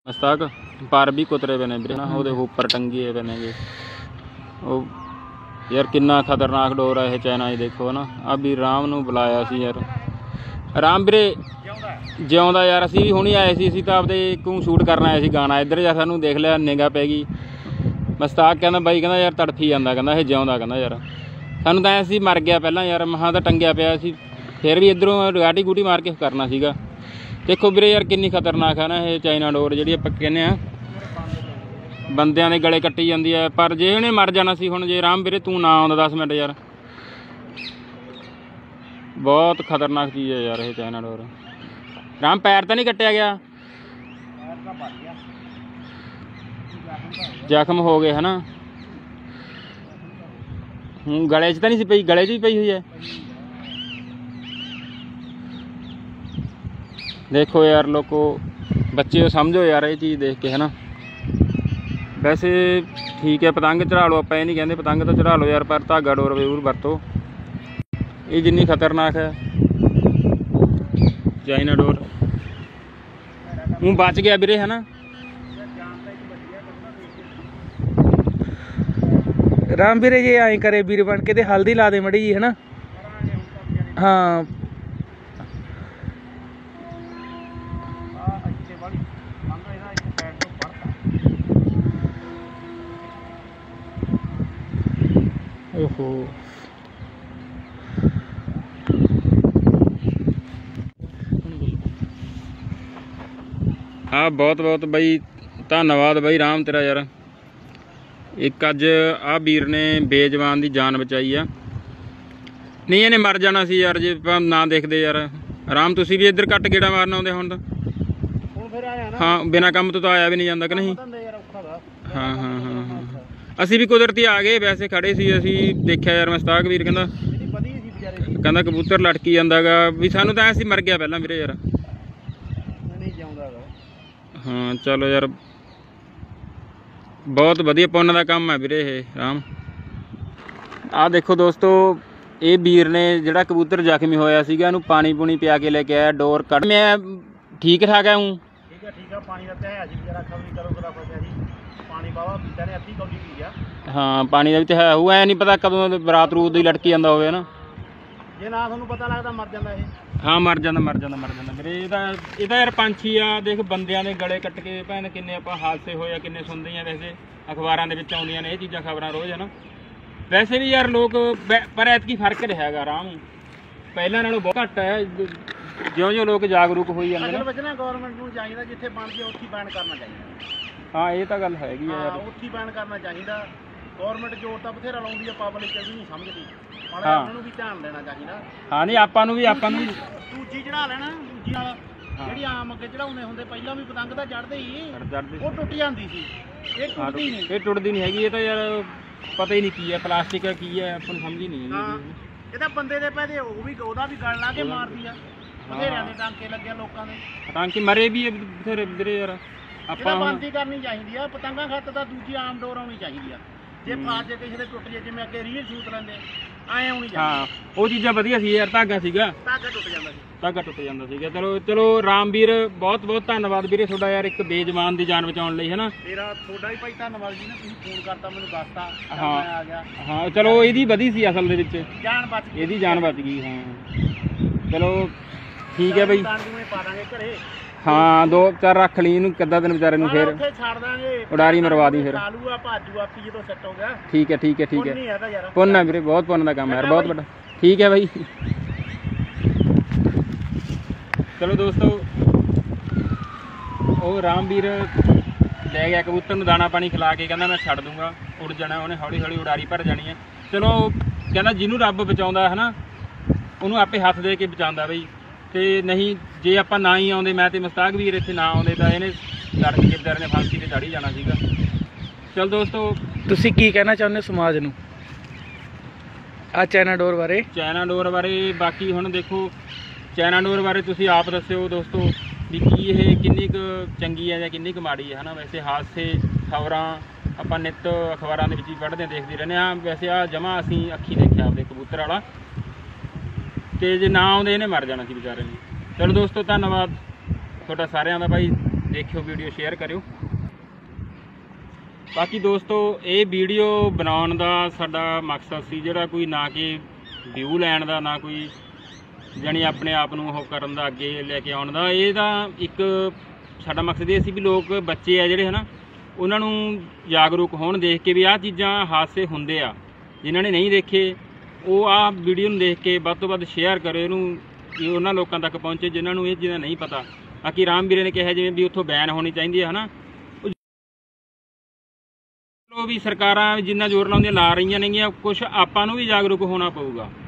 मस्ताक पर भी कुतरे पे ने वीरे ना ਉਹਦੇ ਉੱਪਰ ਟੰਗੇ ਪਏ ਨੇਗੇ। ਉਹ ਯਾਰ ਕਿੰਨਾ ਖਤਰਨਾਕ ਡੋਰ ਹੈ ਇਹ ਚਾਈਨਾ ਹੀ ਦੇਖੋ ਨਾ। ਆ ਵੀ ਰਾਮ ਨੂੰ ਬੁਲਾਇਆ ਸੀ ਯਾਰ। ਰਾਮ ਵੀਰੇ ਜਿਉਂਦਾ ਯਾਰ। ਅਸੀਂ ਵੀ ਹੁਣੀ ਆਏ ਸੀ, ਅਸੀਂ ਤਾਂ ਆਪਦੇ ਕੂ ਸ਼ੂਟ ਕਰਨ ਆਏ ਸੀ ਗਾਣਾ। ਇੱਧਰ ਜਾ ਸਾਨੂੰ ਦੇਖ ਲਿਆ, ਨਿਗਾਹ ਪੈ ਗਈ। ਮਸਤਾਕ ਕਹਿੰਦਾ ਬਾਈ ਕਹਿੰਦਾ ਯਾਰ ਤੜਫੀ ਜਾਂਦਾ, ਕਹਿੰਦਾ ਇਹ ਜਿਉਂਦਾ, ਕਹਿੰਦਾ ਯਾਰ ਸਾਨੂੰ ਤਾਂ ਐਂ ਸੀ ਮਰ ਗਿਆ ਪਹਿਲਾਂ ਯਾਰ। ਮਹਾਂ ਤਾਂ ਟੰਗਿਆ ਪਿਆ ਸੀ, ਫਿਰ ਵੀ ਇੱਧਰੋਂ ਗਾਟੀ ਗੂਟੀ ਮਾਰ ਕੇ ਕਰਨਾ ਸੀਗਾ। देखो ਵੀਰੇ यार किन्नी खतरनाक है ना ये चाइना डोर जी आप कहने बंदियां दे गले कट्टी जाती है। पर जे इन्हें मर जाना सी हुण, जे राम ਵੀਰੇ तू ना आउंदा 10 मिनट यार। बहुत खतरनाक चीज़ है यार ये चाइना डोर। राम पैर तो नहीं कट्टिया गया? जख्म हो गए है ना। गले च तो नहीं सी पई? गले च भी पई हुई है। देखो यार लोगो, बच्चे समझो यार ये चीज़ देख के है ना। वैसे ठीक है पतंग चढ़ा लो, आप ये नहीं कहते पतंग तो चढ़ा लो यार, पर धागा डोर जरूर वरतो। ये जिन्नी खतरनाक है चाइना डोर। हूँ बच गया वीरे है ना। राम वीरे ये आए करे वीर बन के हल्दी ला दे मड़ी जी है ना। हाँ ओहो हाँ बहुत बहुत बई धन्यवाद बई राम तेरा यार। एक अज आ वीर ने बेजवान की जान बचाई आ, नहीं इन्हें मर जाना सी यार जे ना देखते यार। राम तुसी भी इधर घट गेड़ा मारना आउंदे हुण तां। हाँ बिना काम तो आया भी नहीं जाता कि नहीं। हाँ हाँ हाँ हाँ असी भी कुदरती आ गए, वैसे खड़े सी असी देखा यार। मस्ताक वीर कहंदा कबूतर लटकी जांदा गा भी, सानू तां ऐसी मर गया पहला वीरे यार। हाँ चलो यार बहुत वधिया पुण्य का काम है वीरे ये राम। आ देखो दोस्तों ये वीर ने जिहड़ा कबूतर जख्मी होया सीगा इहनूं पानी पूनी पिया के लेके आया, डोर कट। मैं ठीक ठाक है हूँ। ठीक है पानी का है जी जरा खबरी करो करा फसिया जी। पानी बावा पीता ने अद्धी कौली पी गया। हाँ पानी का है हुआ है, नहीं पता कदों बरात रूत दी लटकी जांदा होवे ना। जे ना तुहानूं पता लगदा मर जांदा ये। हाँ मर जांदा वीरे। ਇਹਦਾ यार पंछी आ देख बंदियां दे गले कट के भैन किन्ने आपां हादसे होए किन्ने सुनदे आ। वैसे अखबारां दे विच आउंदियां ने ये चीज़ां खबरां रोज़ है ना। वैसे भी यार लोग पर ऐतकी फर्क रहा है राम, पहले नालों बहुत घट है। ज्यों-ज्यों लोग जागरूक होई जांदे ने। असल गौरमेंट नूं चाहीदा जिथे बन के उत्थे बैन करना चाहिए। हाँ ये तो गल हैगी है यार, उत्थे बैन करना चाहिए। गौरमेंट जोर तो बथेरा लाउंदी है, पब्लिक भी नहीं समझती। हाँ उन्होंने भी ध्यान देना चाहिए। हाँ नहीं आपां नूं भी दूजी चढ़ा लेना, दूजी नाल ਜਿਹੜੀ ਆਮ ਅੱਗੇ ਚੜਾਉਂਦੇ ਹੁੰਦੇ ਪਹਿਲਾਂ ਵੀ ਪਤੰਗ ਤਾਂ ਚੜਦੇ ਹੀ ਉਹ ਟੁੱਟ ਜਾਂਦੀ ਸੀ। ਇਹ ਟੁੱਟਦੀ ਨਹੀਂ, ਇਹ ਟੁੱਟਦੀ ਨਹੀਂ ਹੈਗੀ। ਇਹ ਤਾਂ ਯਾਰ ਪਤਾ ਹੀ ਨਹੀਂ ਕੀ ਹੈ, ਪਲਾਸਟਿਕ ਹੈ ਕੀ ਹੈ, ਆਪਾਂ ਨੂੰ ਸਮਝ ਹੀ ਨਹੀਂ ਆਉਂਦੀ। ਇਹ ਤਾਂ ਬੰਦੇ ਦੇ ਪੈਦੇ ਉਹ ਵੀ ਉਹਦਾ ਵੀ ਗਲ ਲਾ ਕੇ ਮਾਰਦੀ ਆ। ਬਥੇਰਿਆਂ ਦੇ ਟਾਂਕੇ ਲੱਗੇ ਲੋਕਾਂ ਦੇ, ਟਾਂਕੇ ਮਰੇ ਵੀ ਬਥੇਰੇ ਵੀਰੇ ਯਾਰ। ਆਪਾਂ ਬੰਦੀ ਕਰਨੀ ਚਾਹੀਦੀ ਆ। ਪਤੰਗਾਂ ਖਾਤਰ ਤਾਂ ਦੂਜੀ ਆਮ ਡੋਰ ਆਉਣੀ ਚਾਹੀਦੀ ਆ। ਜੇ ਫਾਸ ਜੇ ਕਿਸੇ ਦੇ ਟੁੱਟ ਜੇ, ਜਿਵੇਂ ਅੱਗੇ ਰੀਲ ਸ਼ੂਟ ਲੈਂਦੇ ਆਏ ਆਉਣੀ ਚਾਹੀਦੀ। ਹਾਂ ਉਹ ਚੀਜ਼ਾਂ ਵਧੀਆ ਸੀ ਯਾਰ। ਧਾਗਾ ਸੀਗਾ, ਧਾਗਾ ਟੁੱਟ ਜਾਂਦਾ ਸੀ, ਧਾਗਾ ਟੁੱਟ ਜਾਂਦਾ ਸੀਗਾ। ਚਲੋ ਚਲੋ ਰਾਮ ਵੀਰ ਬਹੁਤ ਬਹੁਤ ਧੰਨਵਾਦ ਵੀਰੇ ਤੁਹਾਡਾ ਯਾਰ, ਇੱਕ ਬੇਜਵਾਨ ਦੀ ਜਾਨ ਬਚਾਉਣ ਲਈ ਹੈ ਨਾ। ਤੇਰਾ ਤੁਹਾਡਾ ਵੀ ਭਾਈ ਧੰਨਵਾਦ ਜੀ ਨੇ, ਤੁਸੀਂ ਫੋਨ ਕਰਤਾ ਮੈਨੂੰ ਦੱਸਤਾ। ਹਾਂ ਮੈਂ ਆ ਗਿਆ। ਹਾਂ ਚਲੋ ਇਹਦੀ ਵਧੀ ਸੀ ਅਸਲ ਦੇ ਵਿੱਚ, ਜਾਨ ਬਚ ਗਈ, ਇਹਦੀ ਜਾਨ ਬਚ ਗਈ। ਹਾਂ ਚਲੋ ਠੀਕ ਹੈ ਬਈ। ਪਾ ਦਾਂਗੇ ਘਰੇ। हाँ दो चार रख ली कदा दिन बेचारे फिर उडारी मरवा दी फिर। ठीक है ठीक है ठीक है। पुण्य है वीरे, बहुत पुण्य का काम है यार, बहुत बड़ा। ठीक है भाई चलो दोस्तों वो रामवीर ले गया कबूतर नूं दाना पानी खिला के, कहना मैं छड़ दूंगा, उड़ जाना उन्हें, हौली हौली उडारी भर जानी है। चलो कहना जिन्हों रब बचाउंदा है ना उन्होंने आपे हथ दे के बचाउंदा बई। तो नहीं जे आप ना ही आते, मैं तो मस्ताक वीर इत्थे ना आते तो इन्हें लड़के बेचारे ने फांसी से चढ़ ही जाना सीगा। चल दोस्तों तुसीं की कहना चाहुंदे समाज नूं आ चाइना डोर बारे? चाइना डोर बारे बाकी हुण देखो चाइना डोर बारे तुसीं आप दस्सिओ दोस्तों भी की ये किन्नी क चंगी है या किन्नी क माड़ी है ना। वैसे हादसे खबरां आपां नित अखबारां दे विच ही पढ़दे देखदे रहने आ। वैसे आ जमा असीं अखी देखिआ आपदे कबूतर वाला, तो जे ना आउंदे इन्हें मर जाना सी बेचारे ने। चलो दोस्तों धन्नवाद ਤੁਹਾਡਾ ਸਾਰਿਆਂ ਦਾ भाई। ਦੇਖਿਓ ਵੀਡੀਓ, ਸ਼ੇਅਰ ਕਰਿਓ। ਬਾਕੀ ਦੋਸਤੋ ਇਹ ਵੀਡੀਓ ਬਣਾਉਣ ਦਾ ਸਾਡਾ ਮਕਸਦ ਸੀ ਜਿਹੜਾ ਕੋਈ ਨਾ ਕਿ ਵਿਊ ਲੈਣ ਦਾ, ਨਾ ਕੋਈ ਜਾਣੀ ਆਪਣੇ ਆਪ ਨੂੰ ਉਹ ਕਰਨ ਦਾ, ਅੱਗੇ ਲੈ ਕੇ ਆਉਣ ਦਾ। ਇਹ ਤਾਂ ਇੱਕ ਸਾਡਾ ਮਕਸਦ ਇਹ ਸੀ ਵੀ ਲੋਕ ਬੱਚੇ ਆ ਜਿਹੜੇ ਹਨਾ ਉਹਨਾਂ ਨੂੰ ਜਾਗਰੂਕ ਹੋਣ, ਦੇਖ ਕੇ ਵੀ ਆਹ ਚੀਜ਼ਾਂ ਹਾਦਸੇ ਹੁੰਦੇ ਆ। ਜਿਨ੍ਹਾਂ ਨੇ ਨਹੀਂ ਦੇਖੇ ਉਹ ਆਹ ਵੀਡੀਓ ਨੂੰ ਦੇਖ ਕੇ ਵੱਧ ਤੋਂ ਵੱਧ ਸ਼ੇਅਰ ਕਰੇ ਇਹਨੂੰ, ਕਿ ਉਹਨਾਂ ਲੋਕਾਂ ਤੱਕ ਪਹੁੰਚੇ ਜਿਨ੍ਹਾਂ ਨੂੰ ਇਹ ਚੀਜ਼ਾਂ ਨਹੀਂ ਪਤਾ। ਬਾਕੀ ਰਾਮ ਵੀਰੇ ਨੇ ਕਿਹਾ ਜਿਵੇਂ ਵੀ ਉੱਥੋਂ ਬੈਨ ਹੋਣੀ ਚਾਹੀਦੀ ਹੈ ਹਨਾ, ਉਹ ਵੀ ਸਰਕਾਰਾਂ ਜਿੰਨਾ ਜ਼ੋਰ ਲਾਉਂਦੀਆਂ ਲਾ ਰਹੀਆਂ ਨੇਗੀਆਂ, ਕੁਛ ਆਪਾਂ ਨੂੰ ਵੀ ਜਾਗਰੂਕ ਹੋਣਾ ਪਊਗਾ।